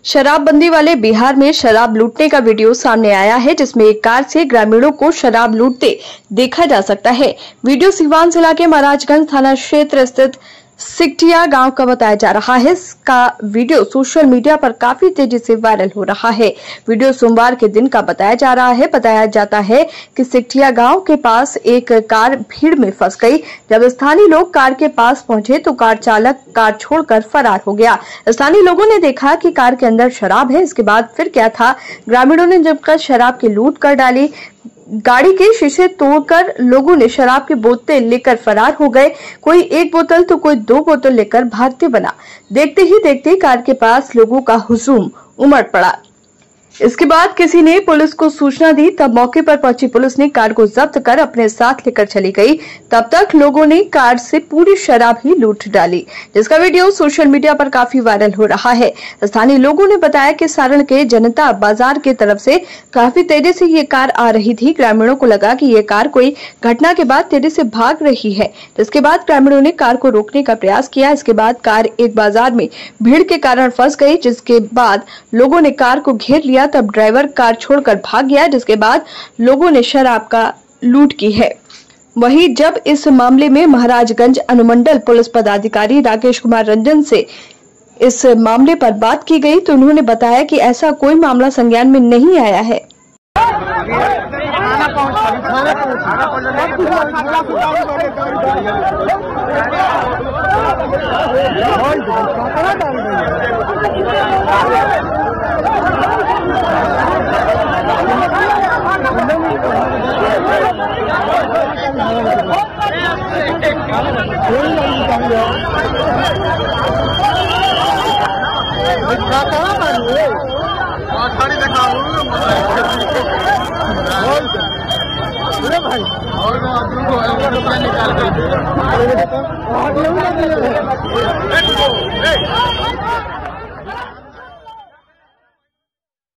शराबबंदी वाले बिहार में शराब लूटने का वीडियो सामने आया है, जिसमें एक कार से ग्रामीणों को शराब लूटते देखा जा सकता है। वीडियो सीवान जिला के महाराजगंज थाना क्षेत्र स्थित सिकटिया गांव का बताया जा रहा है। इसका वीडियो सोशल मीडिया पर काफी तेजी से वायरल हो रहा है। वीडियो सोमवार के दिन का बताया जा रहा है। बताया जाता है कि सिकटिया गांव के पास एक कार भीड़ में फंस गई। जब स्थानीय लोग कार के पास पहुंचे तो कार चालक कार छोड़कर फरार हो गया। स्थानीय लोगों ने देखा कि कार के अंदर शराब है। इसके बाद फिर क्या था, ग्रामीणों ने जमकर शराब की लूट कर डाली। गाड़ी के शीशे तोड़कर लोगों ने शराब की बोतल लेकर फरार हो गए। कोई एक बोतल तो कोई 2 बोतल लेकर भागते बना। देखते ही देखते कार के पास लोगों का हुजूम उमड़ पड़ा। इसके बाद किसी ने पुलिस को सूचना दी। तब मौके पर पहुंची पुलिस ने कार को जब्त कर अपने साथ लेकर चली गई। तब तक लोगों ने कार से पूरी शराब ही लूट डाली, जिसका वीडियो सोशल मीडिया पर काफी वायरल हो रहा है। स्थानीय लोगों ने बताया कि सारण के जनता बाजार की तरफ से काफी तेजी से ये कार आ रही थी। ग्रामीणों को लगा कि ये कार कोई घटना के बाद तेजी से भाग रही है। जिसके बाद ग्रामीणों ने कार को रोकने का प्रयास किया। इसके बाद कार एक बाजार में भीड़ के कारण फंस गई, जिसके बाद लोगों ने कार को घेर लिया। तब ड्राइवर कार छोड़कर भाग गया, जिसके बाद लोगों ने शराब का लूट की है। वहीं जब इस मामले में महाराजगंज अनुमंडल पुलिस पदाधिकारी राकेश कुमार रंजन से इस मामले पर बात की गई तो उन्होंने बताया कि ऐसा कोई मामला संज्ञान में नहीं आया है। भाई